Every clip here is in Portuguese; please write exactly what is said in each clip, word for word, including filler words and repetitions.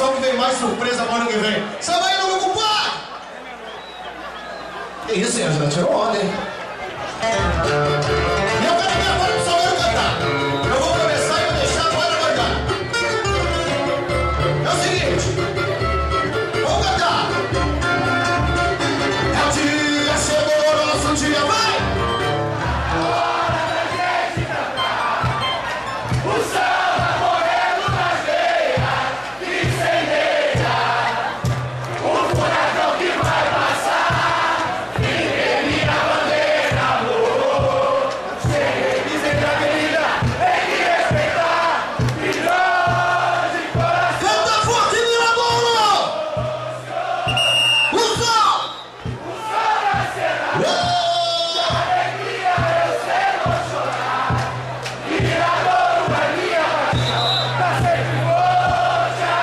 atração que vem mais surpresa agora que vem. Samba aí, meu compadre! Que isso, hein, Angela? Tirou onda, hein? E eu quero ver agora pro Salgueiro cantar. Eu vou começar e vou deixar agora guardar. É o seguinte. Vamos cantar. É o dia, chegou o nosso dia, vai! A hora da gente cantar. O samba correndo nas veias que incendeia. O furacão que vai passar. Ninguém liga a bandeira, amor. Cheguei dizendo a avenida, tem que respeitar. Milhões de corações. Canta forte, Miradouro! O sol! O sol nascerá. Alegria eu sei não chorar. Miradouro é minha paixão. Tá sempre forte.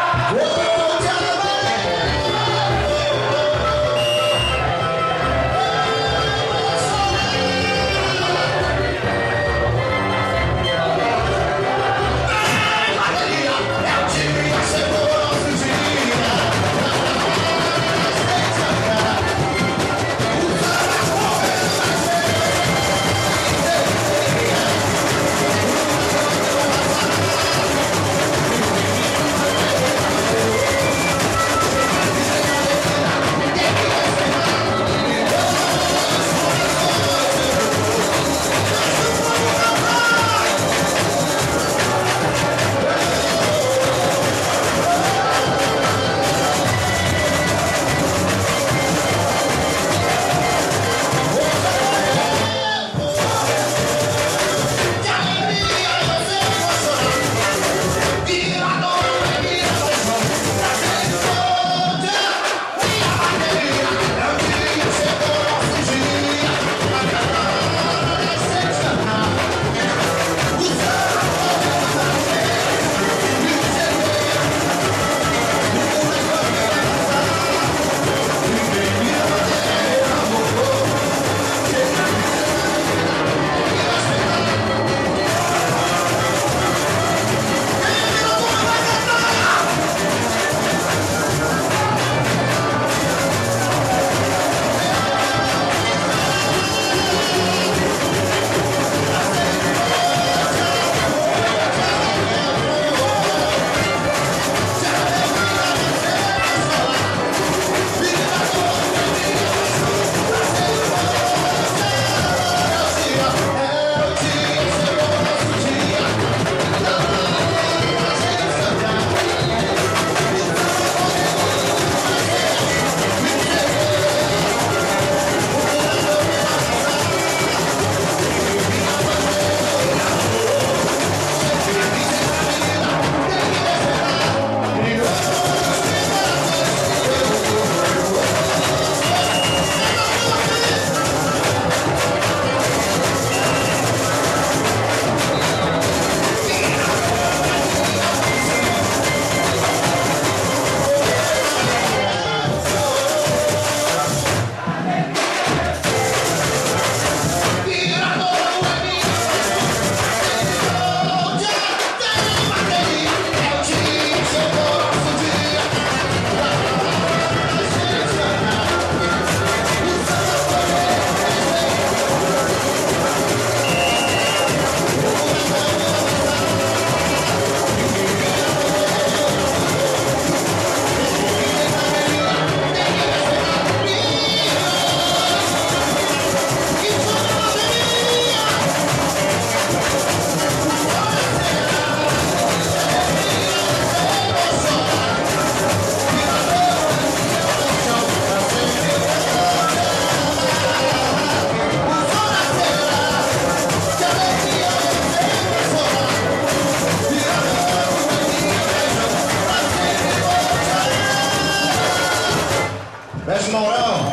Mestre Maurão,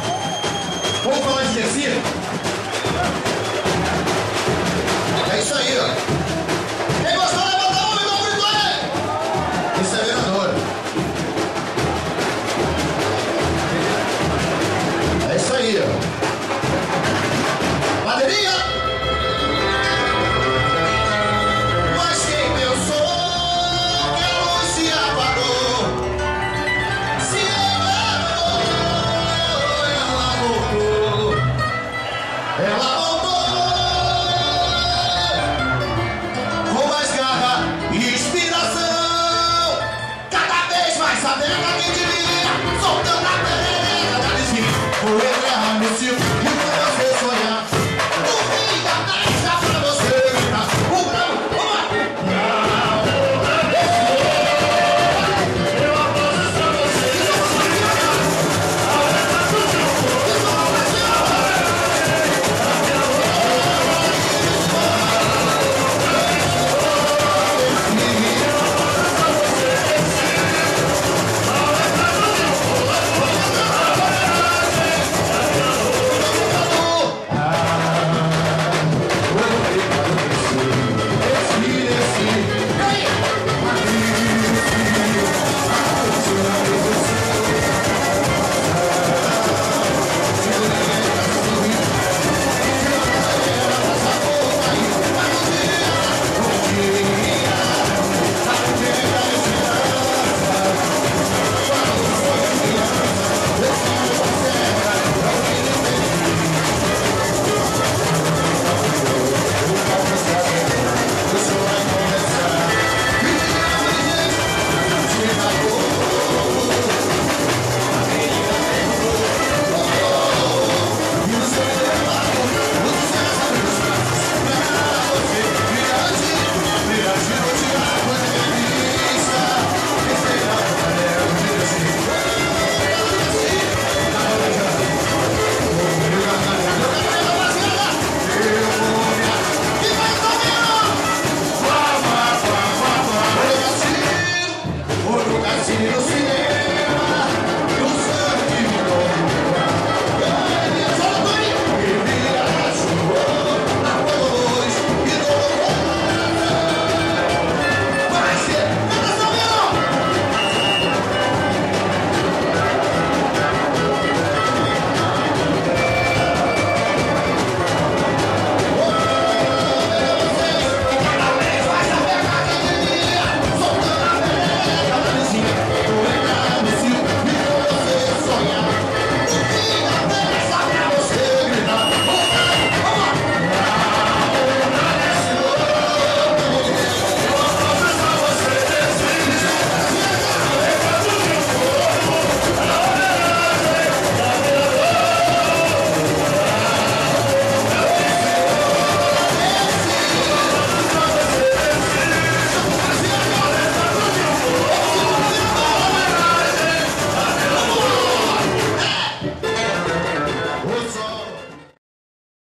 vamos falar de tecido? É isso aí, ó. Quem gostou, levanta a mão e dá um grito aí! Isso é vereador. É isso aí, ó. Madeirinha! Mas quem pensou que a luz se apagou? pra quem te viria, soltando a perereca da vizinha. Vou entrar nesse